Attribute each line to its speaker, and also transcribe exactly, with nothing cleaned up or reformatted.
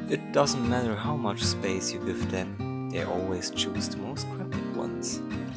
Speaker 1: It doesn't matter how much space you give them, they always choose the most cramped ones.